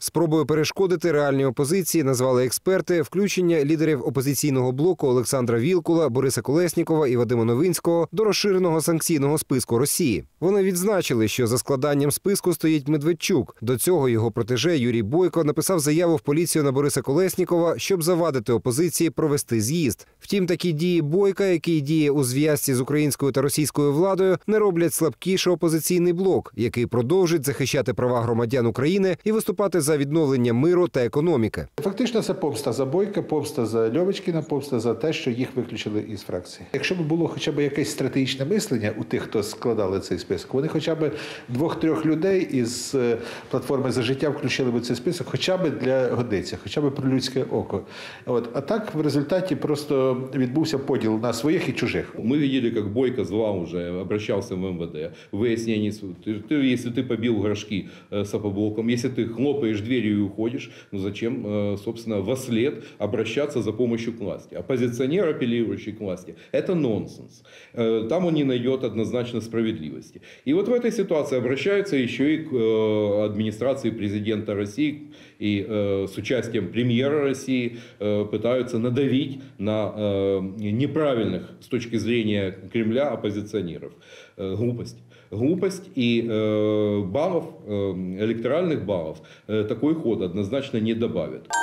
Спробою перешкодити реальній опозиції назвали експерти включення лідерів опозиційного блоку Олександра Вілкула, Бориса Колєснікова і Вадима Новинського до розширеного санкційного списку Росії. Вони відзначили, що за складанням списку стоїть Медведчук. До цього його протеже Юрій Бойко написав заяву в поліцію на Бориса Колєснікова, щоб завадити опозиції провести з'їзд. Втім, такі дії Бойка, який діє у зв'язці з українською та російською владою, не роблять слабкіше опозиційний блок, який продовжить захищати права громадян України і виступати за відновлення миру та економіки. Фактично це помста за Бойка, помста за Льовочкіна, помста за те, що їх виключили із фракції. Якщо б було хоча б якесь стратегічне мислення у тих, хто складали цей список, вони хоча б 2-3 людей із платформи «За життя» включили б цей список, хоча б для годиться, хоча б про людське око. А так в результаті просто відбувся поділ на своїх і чужих. Ми бачили, як Бойко звав уже, обращався в МВД, выяснение, если ты побил горшки с опоблоком, если ты хлопаешь дверью и уходишь, ну зачем, собственно, во след обращаться за помощью к власти? Оппозиционер, апеллирующий к власти, это нонсенс. Там он не найдет однозначно справедливости. И вот в этой ситуации обращаются еще и к администрации президента России и с участием премьера России пытаются надавить на неправильных с точки зрения Кремля оппозиционеров. Глупость. Глупость и баллов, электоральных баллов такой ход однозначно не добавит.